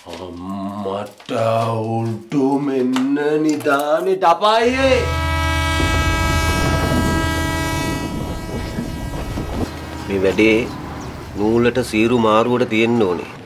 අම්මට උල්ටු මෙන්න නිදානේ ඩපයියේ. මේ වැඩේ නූලට සීරු මාරුවට තියෙන්න ඕනේ.